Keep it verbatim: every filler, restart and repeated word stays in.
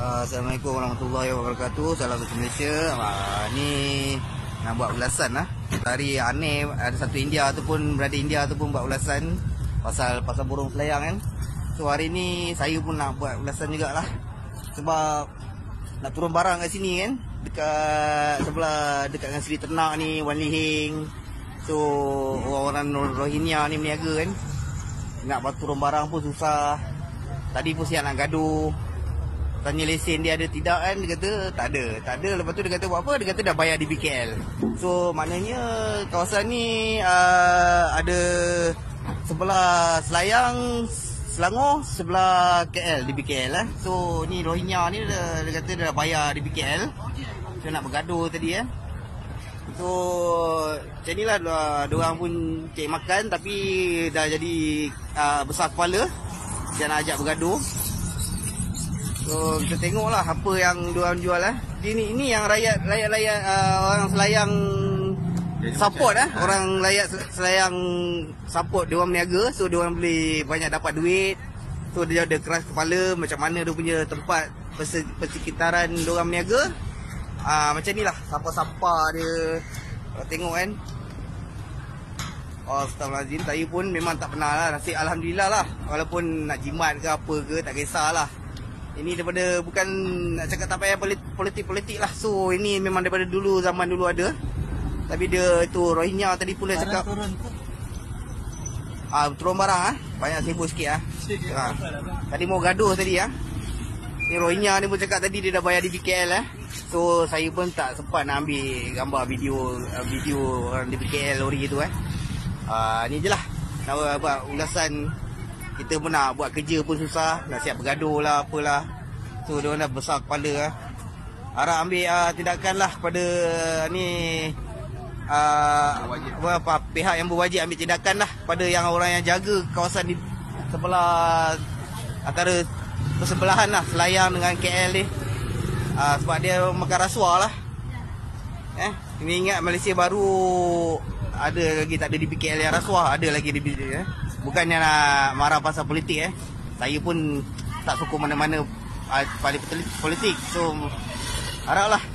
Assalamualaikum warahmatullahi wabarakatuh. Salam satu Malaysia. uh, Ni nak buat ulasan lah. Hari aneh ada satu India ataupun berada India ataupun buat ulasan pasal pasal burung selayang kan. So hari ni saya pun nak buat ulasan jugalah. Sebab nak turun barang kat sini kan, dekat sebelah dekat dengan Seri Ternak ni, Wan Lihing. So orang-orang Rohingya ni berniaga kan, nak turun barang pun susah. Tadi pun siap nak gaduh, tanya lesen dia ada tidak kan. Dia kata tak ada, tak ada. Lepas tu dia kata buat apa? Dia kata dah bayar di B K L. So maknanya kawasan ni uh, ada sebelah Selayang, Selangor, sebelah K L di B K L lah. So ni Rohingya ni dia, dia kata dia dah bayar di B K L. Dia nak bergaduh tadi eh. So macam ni lah, diorang pun cek makan tapi dah jadi uh, besar kepala. Dia nak ajak bergaduh. So kita tengoklah apa yang diorang jual lah. Ini ini yang rakyat rakyat-rakyat uh, orang Selayang support lah. Orang rakyat Selayang support diorang berniaga. So diorang boleh banyak dapat duit. So dia ada keras kepala macam mana dia punya tempat persekitaran diorang berniaga. Ah, macam ni lah sampah-sampah dia. Kalau tengok kan, oh, astagfirullahaladzim, saya pun memang tak pernah lah. Nasib Alhamdulillah lah. Walaupun nak jimat ke apa ke, tak kisahlah. Ini daripada, bukan nak cakap tak payah politik-politik lah. So ini memang daripada dulu, zaman dulu ada. Tapi dia tu Rohingya tadi pula cakap turun ah, turun barang ah, banyak sibuk sikit ah. Ha. Tadi mau gaduh tadi ah. Ni Rohingya ni pun cakap tadi dia dah bayar di B K L eh. So saya pun tak sempat nak ambil gambar video video orang di B K L lori tu eh. Ah, ni je lah nak buat ulasan. Kita pun nak buat kerja pun susah, nak siap bergaduh lah apalah. So dia dah besar kepala lah. Harap ambil uh, tindakan lah pada ni uh, apa, apa, pihak yang berwajib ambil tindakan lah pada yang orang yang jaga kawasan di sebelah antara persebelahan lah Selayang dengan K L ni. Uh, sebab dia makan rasuah lah. Eh, ini ingat Malaysia baru ada lagi, tak ada di B K L yang rasuah, ada lagi di B K L eh. Bukannya nak marah pasal politik eh. Saya pun tak sokong mana-mana uh, politik. So haraplah